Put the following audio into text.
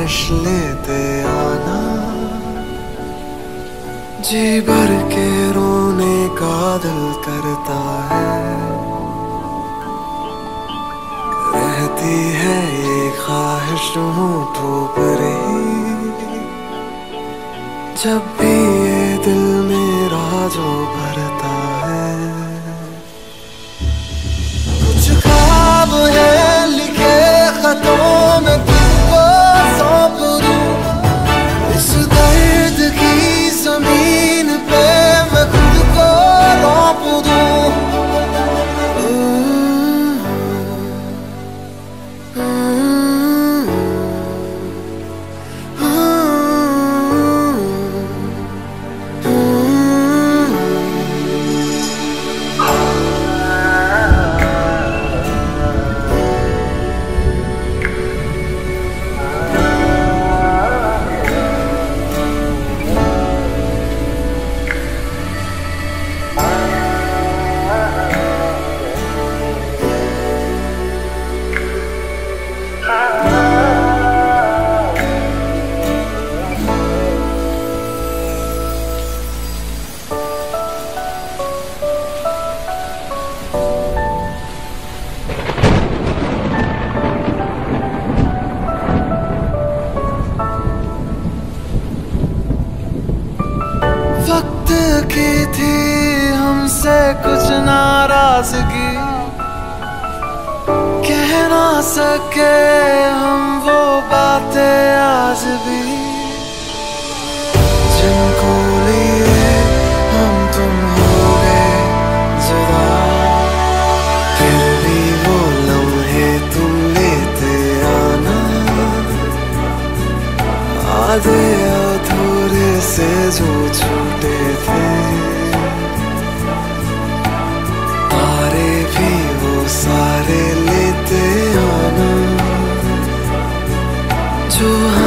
ख्वाहिश लेते आना, जी भर के रोने का दिल करता है। रहती है ये ख्वाहिश होठों पर ही, जब भी ये दिल मेरा जो भरता है। कुछ ख्वाब है लिखे खतों में तुमको सौंप दूं, इस दर्द की जमीन पे मैं खुद को रौंप दूं। वक्त की थी हमसे कुछ नाराजगी, कह ना सके हम वो बातें आज भी, जिनको लिए हम तुम हो गए जुदा। फिर भी वो लम्हे तुम लेते आना, आधे अधूरे से जो छूटे थे, तारे भी वो सारे लेते आना, जो